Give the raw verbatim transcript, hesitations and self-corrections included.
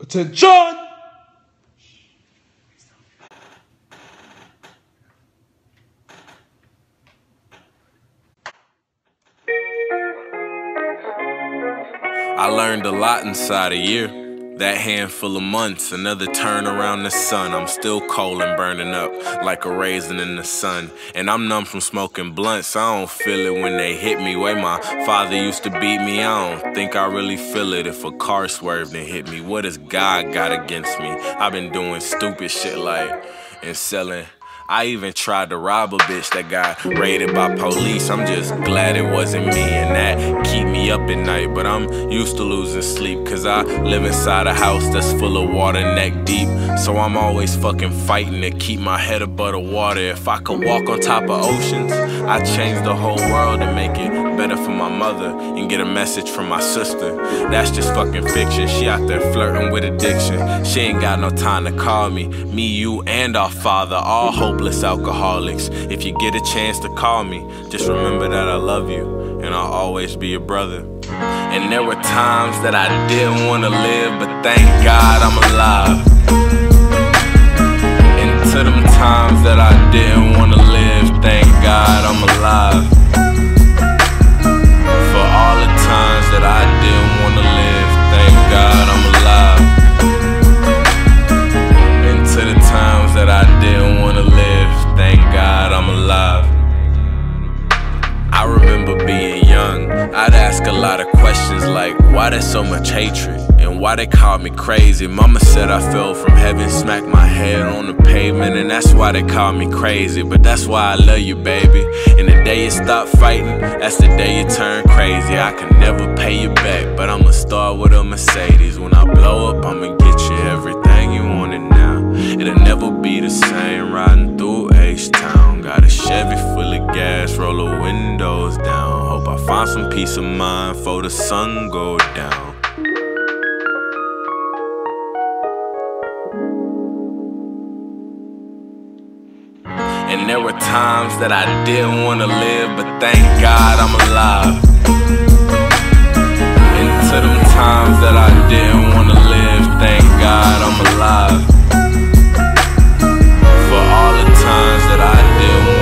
Attention! I learned a lot inside a year. That handful of months, another turn around the sun. I'm still cold and burning up like a raisin in the sun. And I'm numb from smoking blunts. I don't feel it when they hit me. Way my father used to beat me. I don't think I really feel it if a car swerved and hit me. What has God got against me? I've been doing stupid shit like and selling. I even tried to rob a bitch that got raided by police. I'm just glad it wasn't me, and that keep me up at night. But I'm used to losing sleep, cause I live inside a house that's full of water neck deep. So I'm always fucking fighting to keep my head above the water. If I could walk on top of oceans, I'd change the whole world and make it better for my mother and get a message from my sister. That's just fucking fiction. She out there flirting with addiction. She ain't got no time to call me. Me, you, and our father, all hopeless alcoholics. If you get a chance to call me, just remember that I love you and I'll always be your brother. And there were times that I didn't want to live, but thank God I'm alive. And to them times that I didn't want to live, thank God I'm alive. For all the times that I didn't want to live, thank God I'm alive. And to the times that I didn't want to live, thank God I'm alive. I remember being young, I'd ask a lot of questions like, why there's so much hatred? And why they call me crazy? Mama said I fell from heaven, smacked my head on the pavement, and that's why they call me crazy. But that's why I love you, baby. And the day you stop fighting, that's the day you turn crazy. I can never pay you back, but I'ma start with a Mercedes. When I blow up, I'ma get you everything you wanted now. It'll never be the same riding through H-Town. Got a Chevy full of gas, roll the windows down. Hope I find some peace of mind before the sun go down. And there were times that I didn't want to live, but thank God I'm alive. And to them times that I didn't want to live, thank God I'm alive. For all the times that I didn't want